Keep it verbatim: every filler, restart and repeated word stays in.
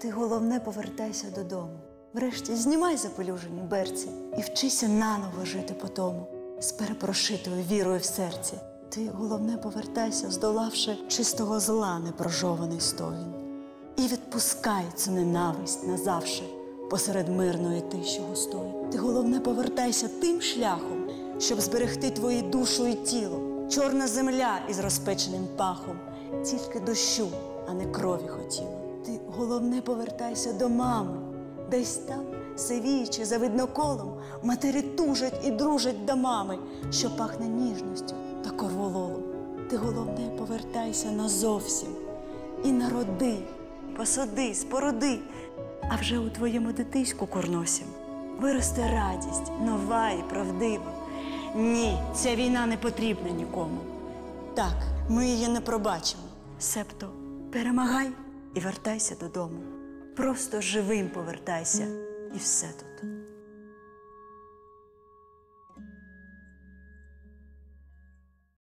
Ти головне повертайся додому. Врешті знімай запелюжені берці і вчися наново жити по тому, з перепрошитою вірою в серці. Ти головне повертайся, здолавши чистого зла непрожований стогін. І відпускай цю ненависть назавше посеред мирної тиші густої. Ти головне повертайся тим шляхом, щоб зберегти твою душу і тіло. Чорна земля із розпеченим пахом, тільки дощу, а не крові хотіла. Ти головне повертайся до мами, десь там, сивіючи за видноколом, матері тужать і дружать до мами, що пахне ніжністю та корвололом. Ти головне повертайся назовсім і народи, посади, споруди, а вже у твоєму дитиську курносім виросте радість, нова і правдива. Ні, ця війна не потрібна нікому. Так, ми її не пробачимо. Себто перемагай і вертайся додому. Просто живим повертайся, і все тут.